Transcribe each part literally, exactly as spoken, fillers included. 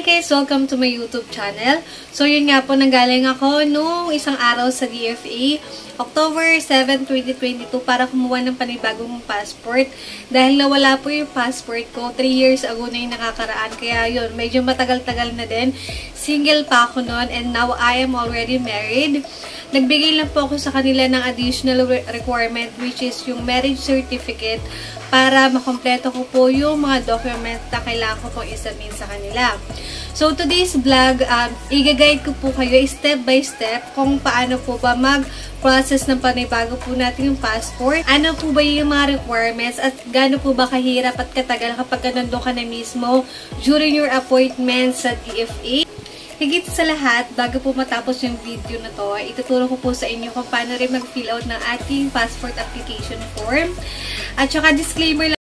Hi guys! Welcome to my YouTube channel. So yun nga po, nanggaling ako nung isang araw sa D F A, October seventh, twenty twenty-two, para kumuha ng panibagong passport. Dahil nawala po yung passport ko, three years ago na yung nakakaraan. Kaya yun, medyo matagal-tagal na din. Single pa ako noon and now I am already married. Nagbigay lang po ako sa kanila ng additional requirement, which is yung marriage certificate, para makompleto ko po yung mga documents na kailangan ko pong isamin sa kanila. So, today's vlog, um, i-guide ko po kayo step by step kung paano po ba mag-process ng panibago po natin yung passport. Ano po ba yung mga requirements at gaano po ba kahirap at katagal kapag nandun ka na mismo during your appointment sa D F A. Higit sa lahat, bago po matapos yung video na to, ituturo ko po sa inyo kung paano rin mag-fill out ng ating passport application form. At saka disclaimer lang,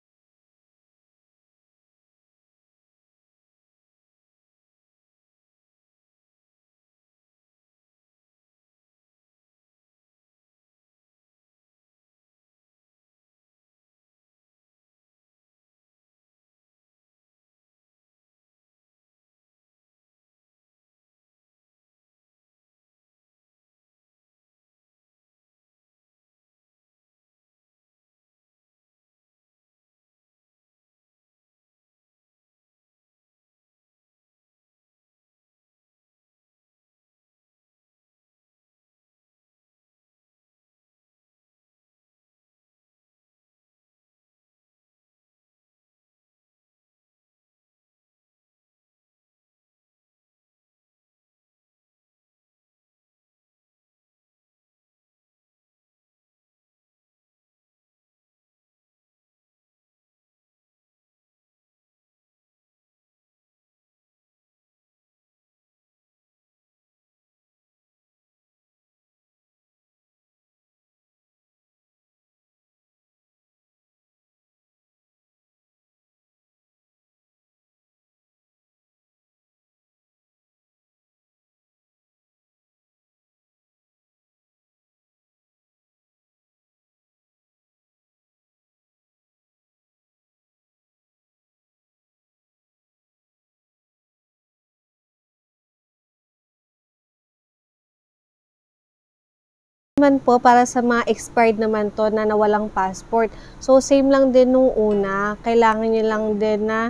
naman po para sa mga expired naman to na nawalang passport. So, same lang din nung una. Kailangan nyo lang din na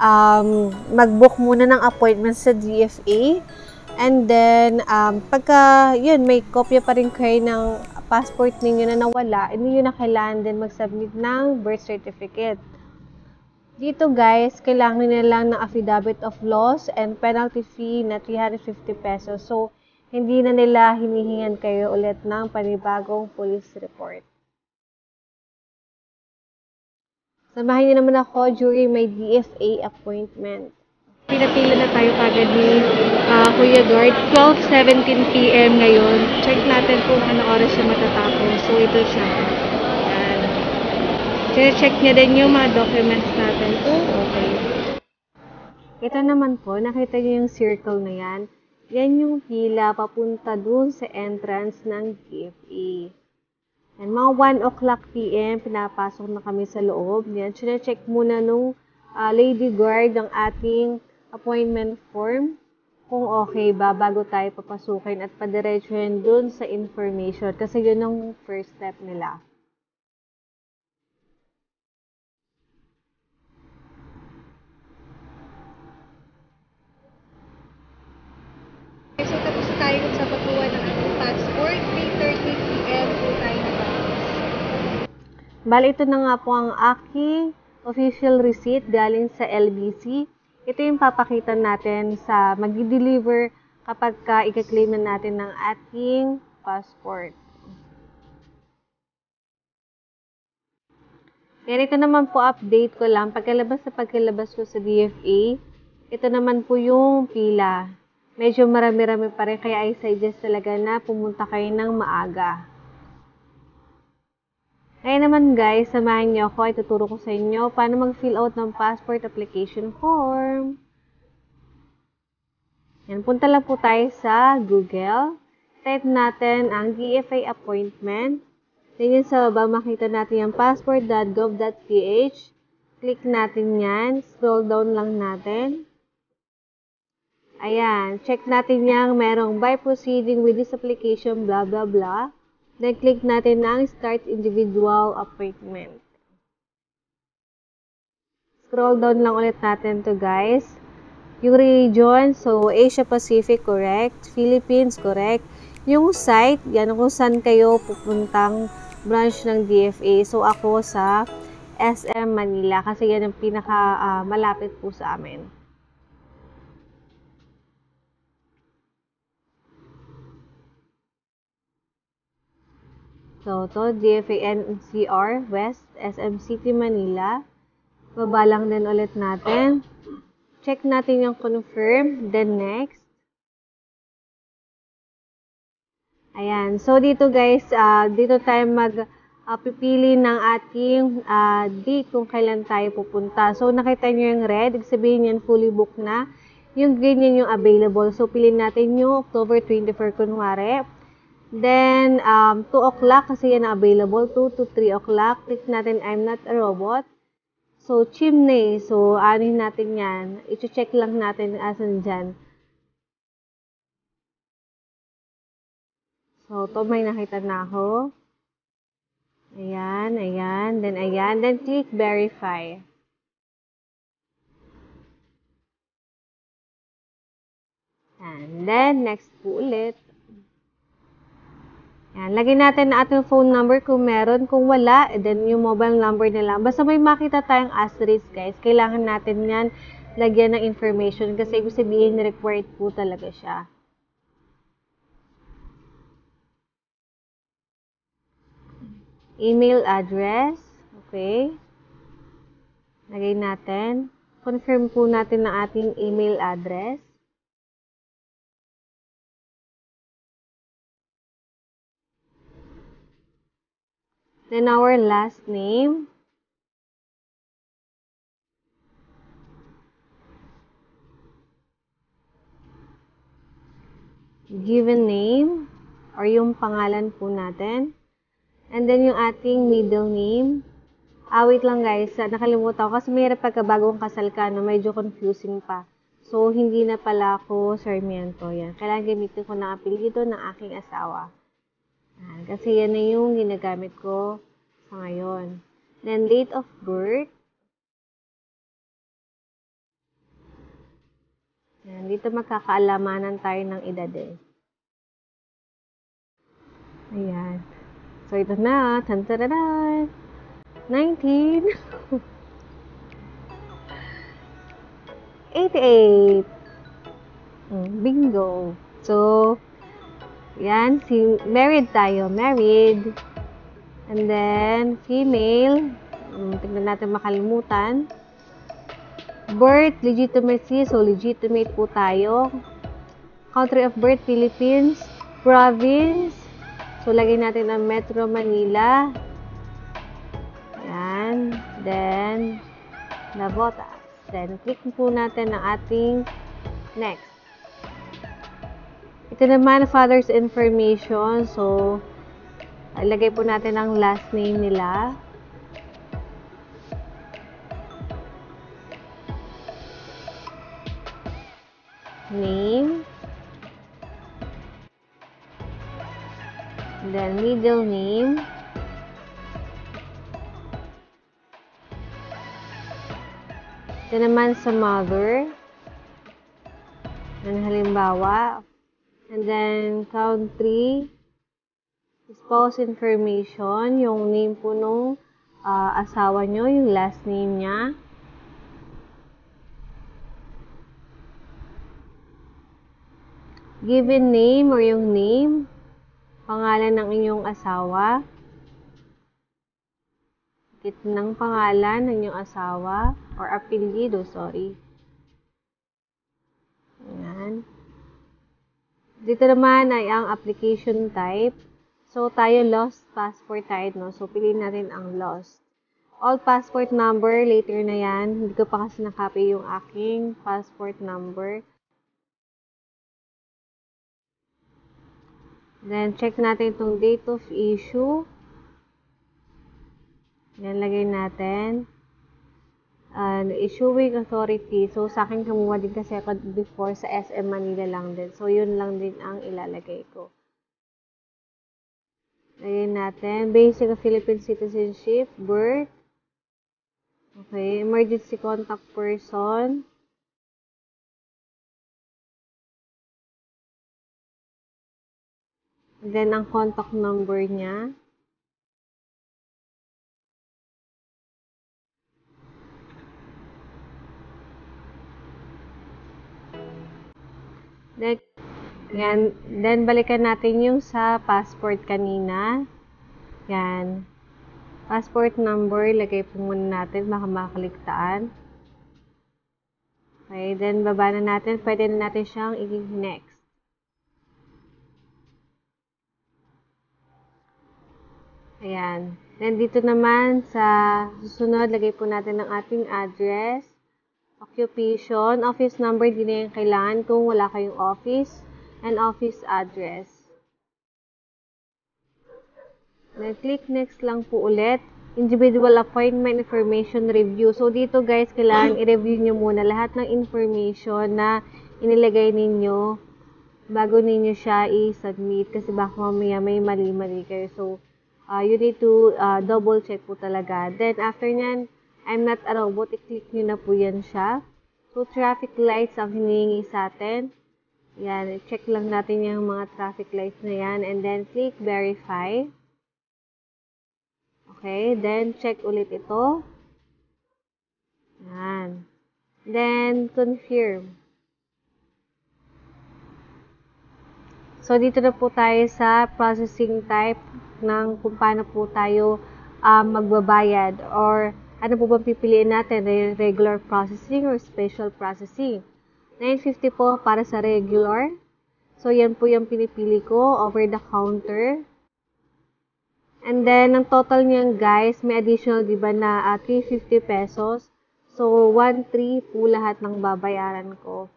um, mag-book muna ng appointment sa D F A. And then, um, pagka, yun, may kopya pa rin kayo ng passport ninyo na nawala, hindi nyo na kailangan din mag-submit ng birth certificate. Dito guys, kailangan nyo lang ng affidavit of loss and penalty fee na three hundred fifty pesos. So, hindi na nila hinihingan kayo ulit ng panibagong police report. Samahan niyo naman ako during my D F A appointment. Pinapila na tayo kagad ni uh, Kuya Guard. twelve seventeen p m ngayon. Check natin kung ano oras siya matatapos. So, ito siya. Yan. Check niya din yung mga documents natin. Oh, okay. Ito naman po, nakita niyo yung circle na yan. Yan yung pila papunta dun sa entrance ng D F A. And mga one o'clock p m pinapasok na kami sa loob. Yan, sine-check muna nung uh, lady guard ang ating appointment form kung okay ba bago tayo papasukin at padiretsuhin dun sa information kasi yun ang first step nila. So, tapos tayo sa pagkuha ng ating passport. three thirty p m po tayo natapos. Bali, ito na nga po ang aking official receipt galing sa L B C. Ito yung papakita natin sa mag-deliver kapag ka i-claim na natin ng ating passport. Yan, ito naman po update ko lang. Pagkalabas sa pagkalabas ko sa D F A, ito naman po yung pila. Medyo marami-rami pa rin, kaya I suggest talaga na pumunta kayo ng maaga. Ngayon naman guys, samahan niyo ako, ituturo ko sa inyo paano mag-fill out ng passport application form. Yan, punta lang po tayo sa Google. Type natin ang D F A appointment. Then yun sa baba, makita natin yung passport dot gov dot p h. Click natin yan. Scroll down lang natin. Ayan, check natin yung merong by proceeding with this application, blah, blah, blah. Then, click natin ang start individual appointment. Scroll down lang ulit natin to guys. Yung region, so Asia Pacific, correct. Philippines, correct. Yung site, yan kung saan kayo pupuntang branch ng D F A. So, ako sa S M Manila kasi yan ang pinaka uh, malapit po sa amin. So, to D F A N C R West, S M City, Manila. Baba lang din ulit natin. Check natin yung confirm, then next. Ayan. So, dito guys, uh, dito tayo mag-pipili uh, ng ating uh, date kung kailan tayo pupunta. So, nakita nyo yung red, ibig sabihin yan fully booked na. Yung green yan yung available. So, piliin natin yung October twenty-four kunwari. Then, um, two o'clock kasi yan available. two to three o'clock. Click natin, I'm not a robot. So, chimney. So, anuhin natin yan. I-check lang natin asan dyan. So, to may nakita na ako. Ayan, ayan. Then, ayan. Then, click verify. And then, next po ulit. Yan, lagay natin na ating phone number kung meron. Kung wala, then yung mobile number na lang. Basta may makita tayong asterisk, guys. Kailangan natin yan lagyan ng information kasi ibig sabihin required po talaga siya. Email address. Okay. Lagay natin. Confirm po natin na ating email address. Then our last name. Given name or yung pangalan po natin. And then yung ating middle name. Ah, wait lang guys. Nakalimutan ko kasi mayroon pagkabagong kasal ka na medyo confusing pa. So, hindi na pala ako Sarmiento. Yan. Kailangan gamitin ko ng apelyido ng aking asawa. Yan. Kasi yan na yung ginagamit ko sa ngayon. Then, date of birth. Yan. Dito magkakaalamanan tayo ng edad eh. Ayan. So, ito na. Tantararan! nineteen eighty-eight. Bingo. So, yan. Si, married tayo. Married. And then, female. Tignan natin makalimutan. Birth, legitimacy. So, legitimate po tayo. Country of birth, Philippines. Province. So, lagay natin ang Metro Manila. Yan. Then, Navotas. Then, click po natin ang ating next. Ito naman, father's information. So, ilagay po natin ang last name nila. Name. Then, middle name. Ito naman sa mother. And halimbawa. And then, country. Spouse information. Yung name po nung uh, asawa nyo. Yung last name niya. Given name or yung name. Pangalan ng inyong asawa. Kit ng pangalan ng inyong asawa. Or apelyido, sorry. Ayan. Dito naman ay ang application type. So, tayo lost passport tayo, no? So, piliin natin ang lost. All passport number, later na yan. Hindi ko pa kasi nakopy yung aking passport number. Then, check natin itong date of issue. Yan, lagay natin. uh, issuing authority. So, sa akin kumuha din kasi ako before sa S M Manila lang din. So, yun lang din ang ilalagay ko. Lagyan natin. Basic of Philippine citizenship, birth. Okay, emergency contact person. Then, ang contact number niya. Then, yan. Then, balikan natin yung sa passport kanina. Yan. Passport number, lagay po muna natin, baka makaligtaan. Okay, then baba na natin. Pwede na natin siyang i-next. Ayan. Then, dito naman sa susunod, lagay po natin ang ating address, occupation, office number, di na yung kailangan kung wala kayong office, and office address. Then, click next lang po ulit. Individual appointment information review. So, dito guys, kailangan i-review nyo muna lahat ng information na inilagay ninyo bago ninyo siya i-submit. Kasi baka mamaya may mali-mali kayo. So, Uh, you need to uh, double check po talaga. Then, after nyan, I'm not a robot, i-click nyo na po yan siya. So, traffic lights ang hinihingi sa atin. Yan, check lang natin yung mga traffic lights na yan. And then, click verify. Okay, then, check ulit ito. Yan. Then, confirm. So, dito na po tayo sa processing type ng kung paano po tayo uh, magbabayad or ano po ba pipiliin natin, regular processing or special processing. nine fifty po para sa regular. So, yan po yung pinipili ko over the counter. And then, ang total niyan guys, may additional diba na uh, three hundred fifty pesos. So, one three po lahat ng babayaran ko.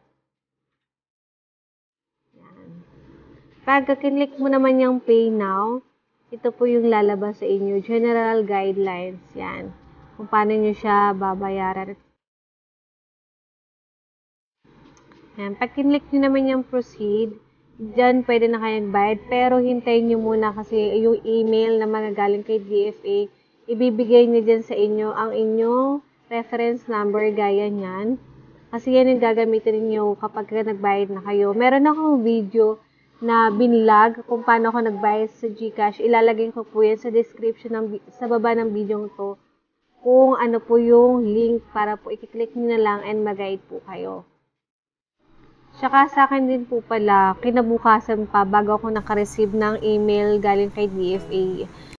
Yan. Pag kinlik mo naman yung pay now, ito po yung lalabas sa inyo. General guidelines. Yan. Kung paano nyo siya babayaran. Yan. Pag kinlik nyo naman yung proceed, dyan pwede na kayong bayad. Pero hintayin nyo muna kasi yung email na magagaling kay D F A, ibibigay nyo dyan sa inyo ang inyong reference number gaya nyan. Kasi yan yung gagamitin niyo kapag nagbayad na kayo. Meron akong video na binlog kung paano ako nagbayad sa GCash. Ilalagay ko po yan sa description ng, sa baba ng video to kung ano po yung link para po i-click nyo na lang and mag-guide po kayo. Tsaka sa akin din po pala, kinabukasan pa bago ako nakareceive ng email galing kay D F A.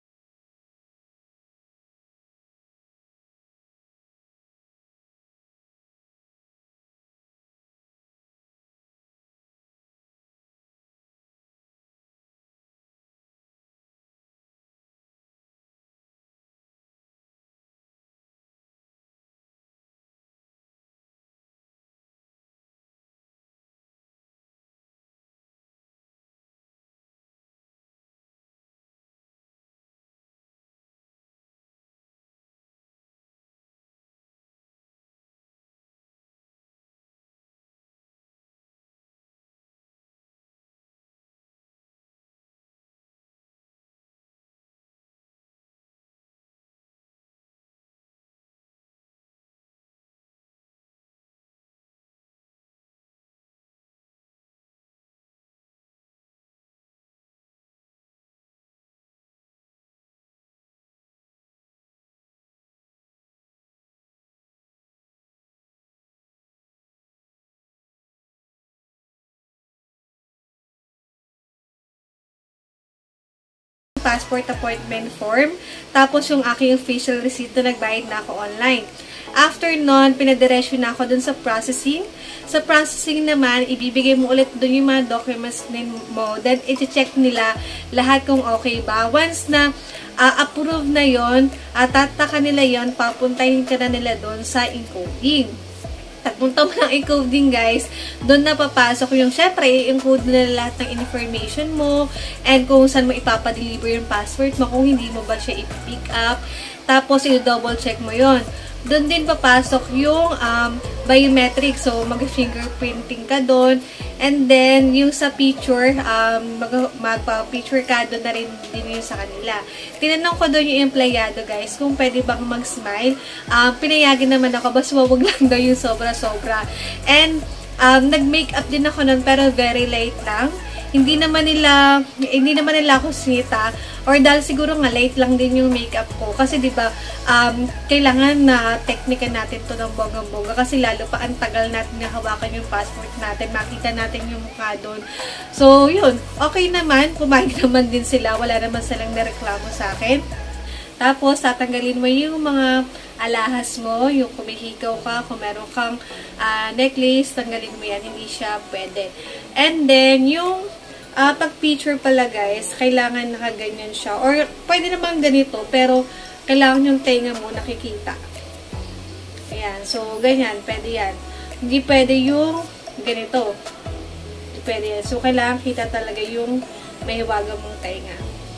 Passport appointment form, tapos yung aking official receipt na nagbayad na ako online. After nun, pinadiresyo na ako dun sa processing. Sa processing naman, ibibigay mo ulit dun yung mga documents mo. Then, i-check nila lahat kung okay ba. Once na uh, approve na yon, at uh, tataka nila yon, papuntahin ka na nila dun sa encoding. Pagpunta mo ng encoding guys, doon na papasok yung, syempre, i-encode nila lahat ng information mo and kung saan mo ipapadeliver yung password mo, kung hindi mo ba siya i-pick up. Tapos, i-double check mo yon. doon din papasok yung um, biometric. So, mag-fingerprinting ka doon. And then, yung sa picture, um, magpa-picture ka doon na rin din yung sa kanila. Tinanong ko doon yung empleyado, guys, kung pwede bang mag-smile. Um, pinayagin naman ako, basta wag lang daw yung sobra-sobra. And, um, nag-makeup din ako noon, pero very late lang. Hindi naman nila, hindi naman nila ako sinita. Or dahil siguro nga late lang din yung makeup ko. Kasi diba, um, kailangan na teknika natin to ng bonggang-bongga. Kasi lalo pa ang tagal natin na hawakan yung passport natin. Makita natin yung mukha doon. So, yun. Okay naman. Pumayag naman din sila. Wala naman silang nareklamo sa akin. Tapos, tatanggalin mo yung mga alahas mo, yung kumihikaw ka, kung meron kang uh, necklace, tanggalin mo yan. Hindi siya pwede. And then, yung Uh, pag picture pala guys, kailangan nakaganyan siya. Or pwede naman ganito, pero kailangan yung tenga mo nakikita. Ayan. So, ganyan. Pwede yan. Hindi pwede yung ganito. Hindi pwede yan. So, kailangan kita talaga yung may hiwaga mong tenga.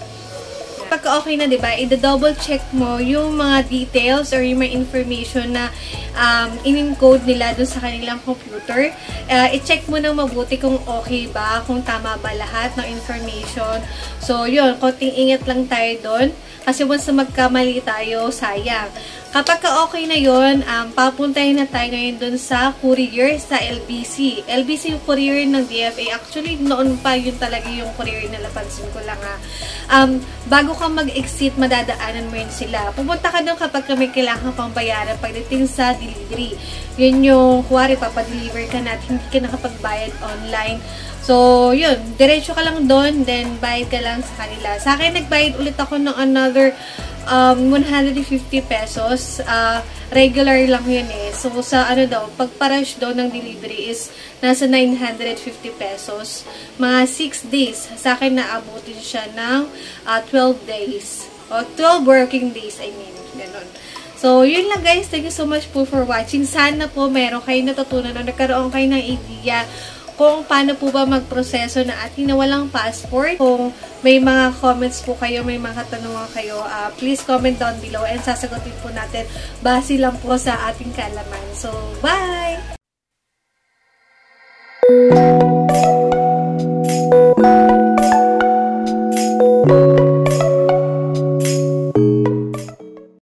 Pagka okay na, diba, i-double check mo yung mga details or yung mga information na um, in-encode nila dun sa kanilang computer. Uh, i-check mo nang mabuti kung okay ba, kung tama ba lahat ng information. So, yun, konting ingat lang tayo dun. Kasi once na magkamali tayo, sayang. Kapag ka okay na yun, um, papuntahin na tayo ngayon dun sa courier sa L B C. L B C yung courier ng D F A. Actually, noon pa yun talaga yung courier na napansin ko lang ha. Um, bago ka mag-exit, madadaanan mo yun sila. Pupunta ka doon kapag may kailangan pang bayaran pagdating sa delivery. Yun yung, kuwari, papadeliver ka na at hindi ka nakapagbayad online. So, yun. Diretso ka lang doon, then bayad ka lang sa kanila. Sa akin, nagbayad ulit ako ng another um, one hundred fifty pesos. Uh, regular lang yun eh. So, sa ano daw, pagparash daw ng delivery is nasa nine hundred fifty pesos. Mga six days. Sa akin, naabutin siya ng uh, twelve days. O, twelve working days, I mean. Ganon. So, yun lang guys. Thank you so much po for watching. Sana po meron kayo natutunan o nagkaroon kayo ng idea kung paano po ba magproseso na ating nawalang passport. Kung may mga comments po kayo, may mga katanungan kayo, uh, please comment down below and sasagutin po natin base lang po sa ating kaalaman. So, bye!